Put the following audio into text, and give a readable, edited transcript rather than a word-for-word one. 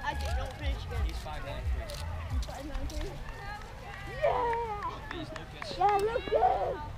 I did not finish again. He's 5'9". He's 5'9". Lucas. Yeah, Lucas!